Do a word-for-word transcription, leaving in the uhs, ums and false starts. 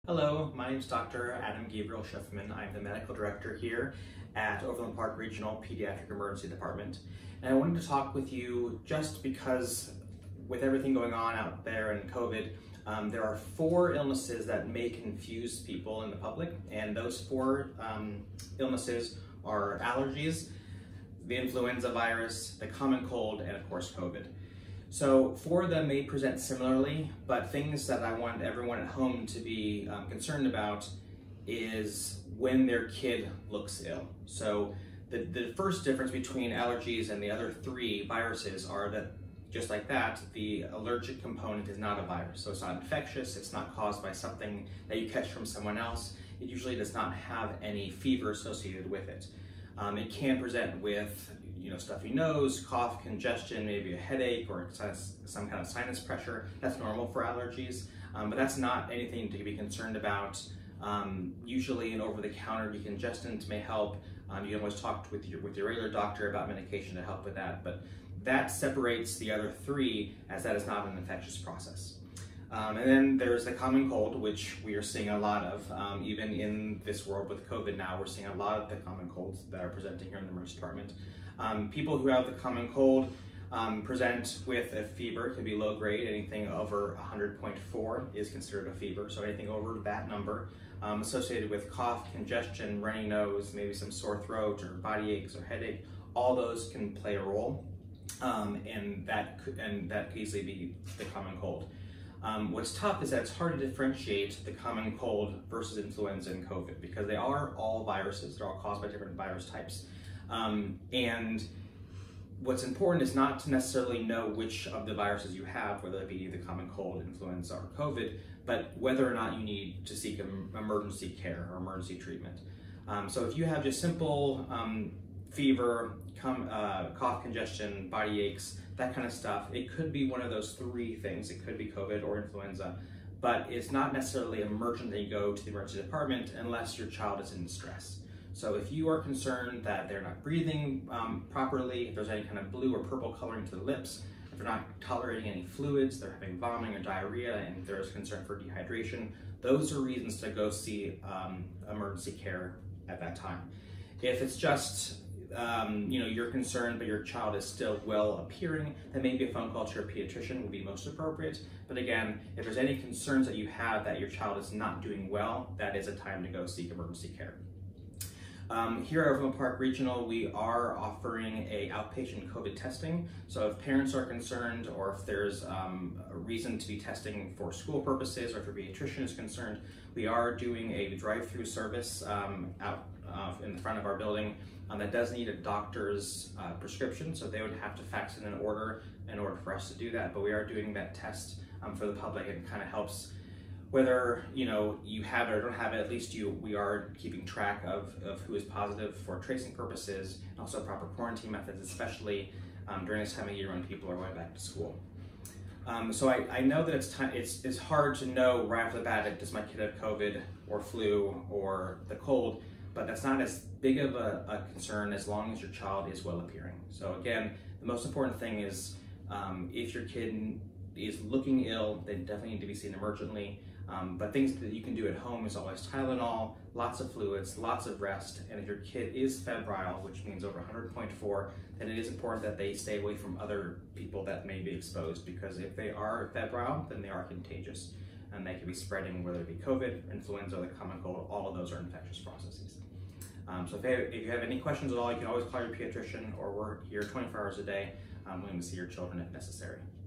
Hello, my name is Doctor Adam Gabriel Schiffman. I'm the medical director here at Overland Park Regional Pediatric Emergency Department. And I wanted to talk with you just because with everything going on out there in COVID, um, there are four illnesses that may confuse people in the public. And those four um, illnesses are allergies, the influenza virus, the common cold, and of course COVID. So four of them may present similarly, but things that I want everyone at home to be um, concerned about is when their kid looks ill. So the, the first difference between allergies and the other three viruses are that, just like that, the allergic component is not a virus. So it's not infectious, it's not caused by something that you catch from someone else. It usually does not have any fever associated with it. Um, it can present with you know, stuffy nose, cough, congestion, maybe a headache or some kind of sinus pressure. That's normal for allergies, um, but that's not anything to be concerned about. Um, usually an over-the-counter decongestant may help. Um, you can always talk with your, with your regular doctor about medication to help with that, but that separates the other three as that is not an infectious process. Um, and then there's the common cold, which we are seeing a lot of. Um, even in this world with COVID now, we're seeing a lot of the common colds that are presenting here in the emergency department. Um, people who have the common cold um, present with a fever. It can be low grade. Anything over one hundred point four is considered a fever. So anything over that number um, associated with cough, congestion, runny nose, maybe some sore throat or body aches or headache, all those can play a role, um, and that could, and that could easily be the common cold. Um, what's tough is that it's hard to differentiate the common cold versus influenza and COVID because they are all viruses. They're all caused by different virus types. Um, and what's important is not to necessarily know which of the viruses you have, whether it be the common cold, influenza, or COVID, but whether or not you need to seek emergency care or emergency treatment. Um, so if you have just simple um, fever, com uh, cough, congestion, body aches, that kind of stuff, it could be one of those three things. It could be COVID or influenza, but it's not necessarily emergent that you go to the emergency department unless your child is in distress. So if you are concerned that they're not breathing um, properly, if there's any kind of blue or purple coloring to the lips, if they're not tolerating any fluids, they're having vomiting or diarrhea, and there's concern for dehydration, those are reasons to go see um, emergency care at that time. If it's just Um, you know, you're concerned, but your child is still well appearing, then maybe a phone call to your pediatrician would be most appropriate. But again, if there's any concerns that you have that your child is not doing well, that is a time to go seek emergency care. Um, here at Overland Park Regional, we are offering a outpatient COVID testing. So if parents are concerned, or if there's um, a reason to be testing for school purposes, or if your pediatrician is concerned, we are doing a drive-through service um, out uh, in the front of our building um, that does need a doctor's uh, prescription. So they would have to fax in an order in order for us to do that. But we are doing that test um, for the public, and it kind of helps. Whether you know you have it or don't have it, at least you we are keeping track of, of who is positive for tracing purposes, and also proper quarantine methods, especially um, during this time of year when people are going back to school. Um, so I, I know that it's time, it's it's hard to know right off the bat, does my kid have COVID or flu or the cold, but that's not as big of a, a concern as long as your child is well appearing. So again, the most important thing is um, if your kid is looking ill, they definitely need to be seen emergently. Um, but things that you can do at home is always Tylenol, lots of fluids, lots of rest, and if your kid is febrile, which means over one hundred point four, then it is important that they stay away from other people that may be exposed, because if they are febrile, then they are contagious, and they can be spreading, whether it be COVID, influenza, or the common cold. All of those are infectious processes. Um, so if you, have, if you have any questions at all, you can always call your pediatrician, or we're here twenty-four hours a day, um, willing to see your children if necessary.